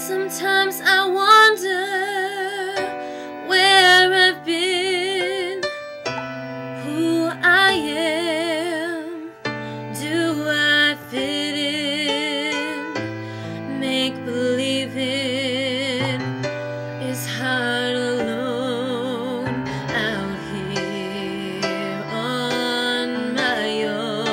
Sometimes I wonder where I've been, who I am. Do I fit in? Make believing is hard alone out here on my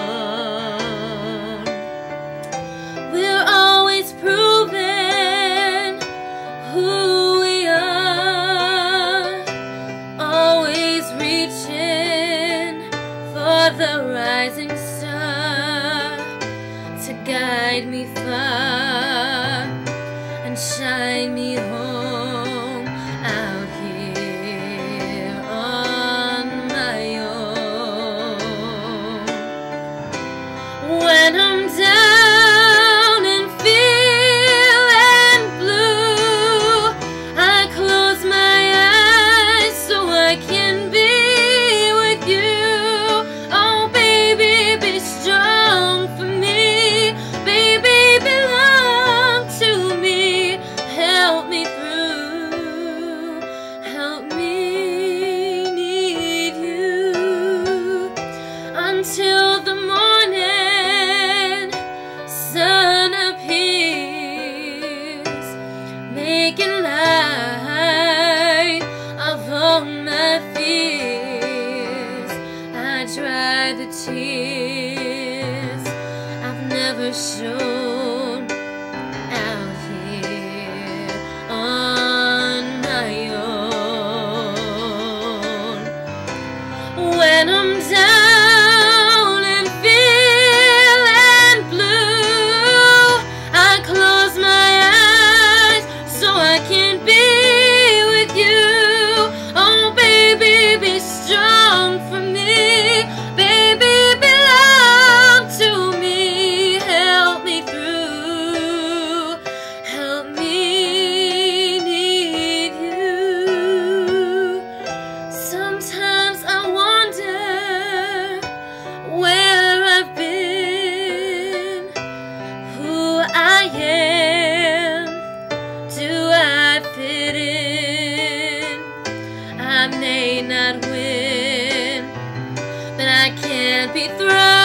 own. We're always proving who we are, always reaching for the rising star to guide me far and shine me home out here on my own. When I'm down and feeling blue, I close my eyes so I can be with you. Oh baby, be strong for me. Baby, belong to me. Help me through. Help me need you until the morning sun appears, making light of all my fears. I dry the tears I've never shown out here on my own. When I'm down and feeling blue, I close my eyes so I can be with you. Oh baby, be strong for me. Baby, belong to me. Help me through. Help me need you. Sometimes I wonder where I've been, who I am. Do I fit in? I may not win, but I can't be thrown.